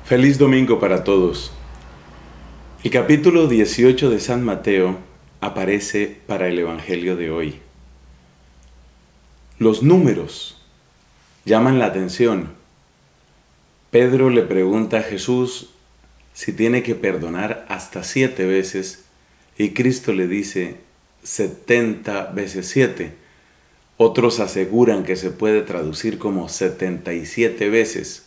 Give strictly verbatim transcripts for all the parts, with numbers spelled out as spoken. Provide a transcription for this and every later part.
Feliz domingo para todos. El capítulo dieciocho de San Mateo aparece para el Evangelio de hoy. Los números llaman la atención. Pedro le pregunta a Jesús si tiene que perdonar hasta siete veces y Cristo le dice setenta veces siete. Otros aseguran que se puede traducir como setenta y siete veces.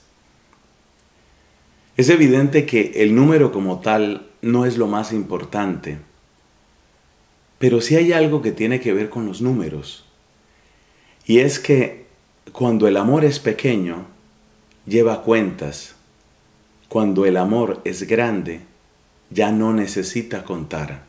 Es evidente que el número como tal no es lo más importante, pero sí hay algo que tiene que ver con los números. Y es que cuando el amor es pequeño, lleva cuentas. Cuando el amor es grande, ya no necesita contar.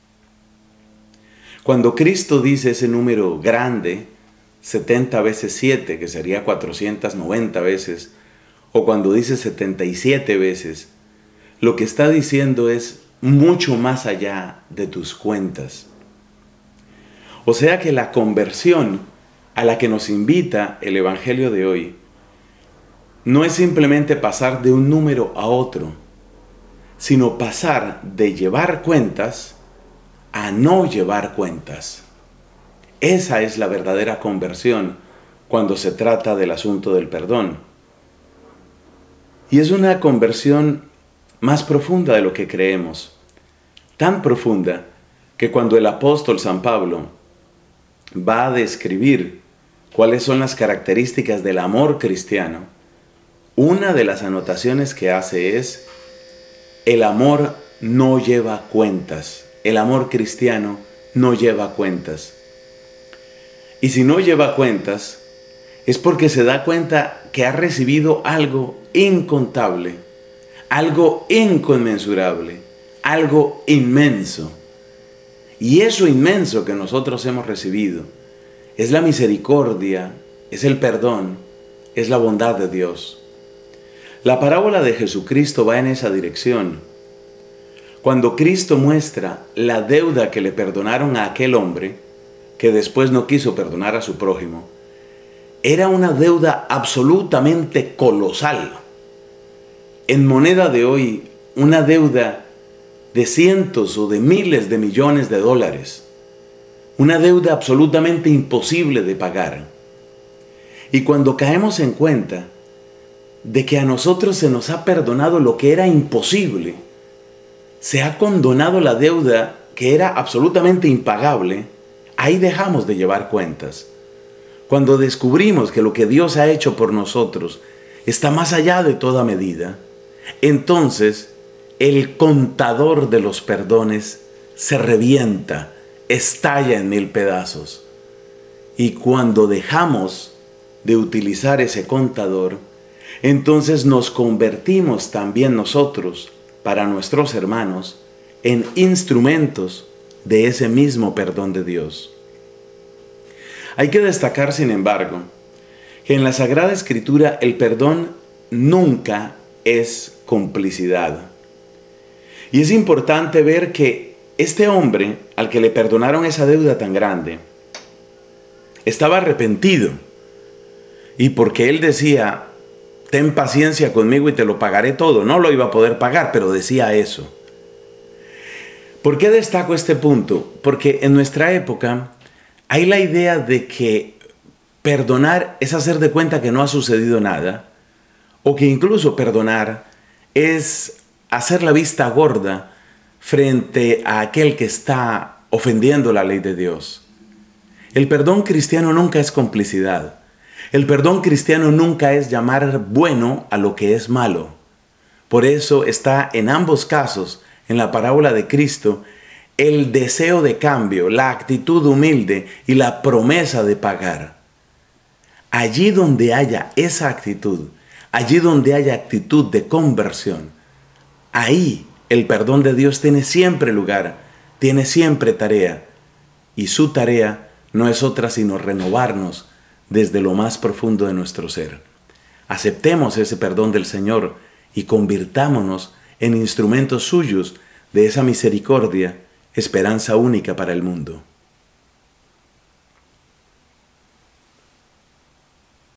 Cuando Cristo dice ese número grande, setenta veces siete, que sería cuatrocientas noventa veces, o cuando dice setenta y siete veces, lo que está diciendo es mucho más allá de tus cuentas. O sea que la conversión a la que nos invita el Evangelio de hoy no es simplemente pasar de un número a otro, sino pasar de llevar cuentas a no llevar cuentas. Esa es la verdadera conversión cuando se trata del asunto del perdón. Y es una conversión más profunda de lo que creemos. Tan profunda que cuando el apóstol San Pablo va a describir cuáles son las características del amor cristiano, una de las anotaciones que hace es: el amor no lleva cuentas. El amor cristiano no lleva cuentas. Y si no lleva cuentas, es porque se da cuenta que ha recibido algo incontable, algo inconmensurable, algo inmenso. Y eso inmenso que nosotros hemos recibido es la misericordia, es el perdón, es la bondad de Dios. La parábola de Jesucristo va en esa dirección. Cuando Cristo muestra la deuda que le perdonaron a aquel hombre, que después no quiso perdonar a su prójimo, era una deuda absolutamente colosal. En moneda de hoy, una deuda de cientos o de miles de millones de dólares. Una deuda absolutamente imposible de pagar. Y cuando caemos en cuenta de que a nosotros se nos ha perdonado lo que era imposible, se ha condonado la deuda que era absolutamente impagable, ahí dejamos de llevar cuentas. Cuando descubrimos que lo que Dios ha hecho por nosotros está más allá de toda medida, entonces el contador de los perdones se revienta, estalla en mil pedazos. Y cuando dejamos de utilizar ese contador, entonces nos convertimos también nosotros, para nuestros hermanos, en instrumentos de ese mismo perdón de Dios. Hay que destacar, sin embargo, que en la Sagrada Escritura el perdón nunca es complicidad. Y es importante ver que este hombre, al que le perdonaron esa deuda tan grande, estaba arrepentido. Y porque él decía: ten paciencia conmigo y te lo pagaré todo. No lo iba a poder pagar, pero decía eso. ¿Por qué destaco este punto? Porque en nuestra época hay la idea de que perdonar es hacer de cuenta que no ha sucedido nada, o que incluso perdonar es hacer la vista gorda frente a aquel que está ofendiendo la ley de Dios. El perdón cristiano nunca es complicidad. El perdón cristiano nunca es llamar bueno a lo que es malo. Por eso está en ambos casos, en la parábola de Cristo, el deseo de cambio, la actitud humilde y la promesa de pagar. Allí donde haya esa actitud, allí donde haya actitud de conversión, ahí el perdón de Dios tiene siempre lugar, tiene siempre tarea. Y su tarea no es otra sino renovarnos desde lo más profundo de nuestro ser. Aceptemos ese perdón del Señor y convirtámonos en instrumentos suyos de esa misericordia, esperanza única para el mundo.